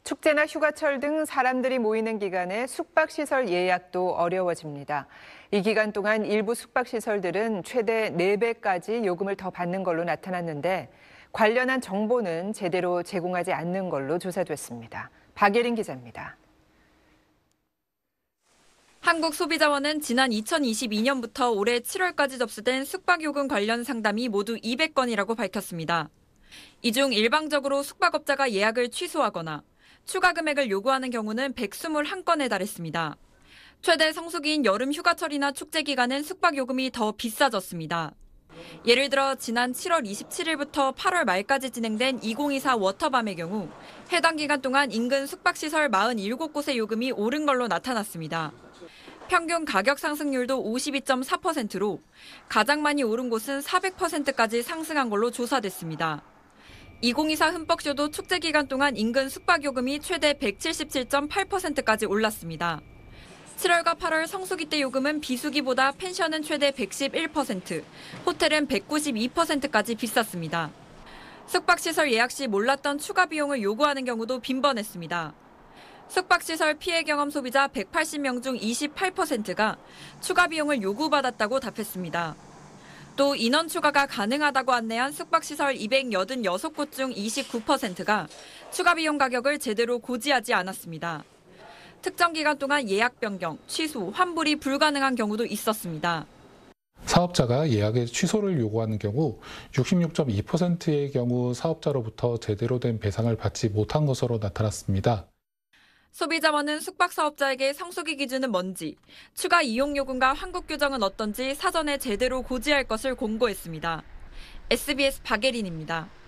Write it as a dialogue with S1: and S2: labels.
S1: 축제나 휴가철 등 사람들이 모이는 기간에 숙박시설 예약도 어려워집니다. 이 기간 동안 일부 숙박시설들은 최대 4배까지 요금을 더 받는 걸로 나타났는데 관련한 정보는 제대로 제공하지 않는 걸로 조사됐습니다. 박예린 기자입니다.
S2: 한국소비자원은 지난 2022년부터 올해 7월까지 접수된 숙박요금 관련 상담이 모두 200건이라고 밝혔습니다. 이 중 일방적으로 숙박업자가 예약을 취소하거나 추가 금액을 요구하는 경우는 121건에 달했습니다. 최대 성수기인 여름 휴가철이나 축제 기간엔 숙박요금이 더 비싸졌습니다. 예를 들어 지난 7월 27일부터 8월 말까지 진행된 2024 워터밤의 경우 해당 기간 동안 인근 숙박시설 47곳의 요금이 오른 걸로 나타났습니다. 평균 가격 상승률도 52.4%로 가장 많이 오른 곳은 400%까지 상승한 걸로 조사됐습니다. 2024 흠뻑쇼도 축제 기간 동안 인근 숙박요금이 최대 177.8%까지 올랐습니다. 7월과 8월 성수기 때 요금은 비수기보다 펜션은 최대 111%, 호텔은 192%까지 비쌌습니다. 숙박시설 예약 시 몰랐던 추가 비용을 요구하는 경우도 빈번했습니다. 숙박시설 피해 경험 소비자 180명 중 28%가 추가 비용을 요구받았다고 답했습니다. 또 인원 추가가 가능하다고 안내한 숙박시설 286곳 중 29%가 추가 비용 가격을 제대로 고지하지 않았습니다. 특정 기간 동안 예약 변경, 취소, 환불이 불가능한 경우도 있었습니다.
S3: 사업자가 예약의 취소를 요구하는 경우 66.2%의 경우 사업자로부터 제대로 된 배상을 받지 못한 것으로 나타났습니다.
S2: 소비자원은 숙박사업자에게 성수기 기준은 뭔지, 추가 이용 요금과 환급 규정은 어떤지 사전에 제대로 고지할 것을 공고했습니다. SBS 박예린입니다.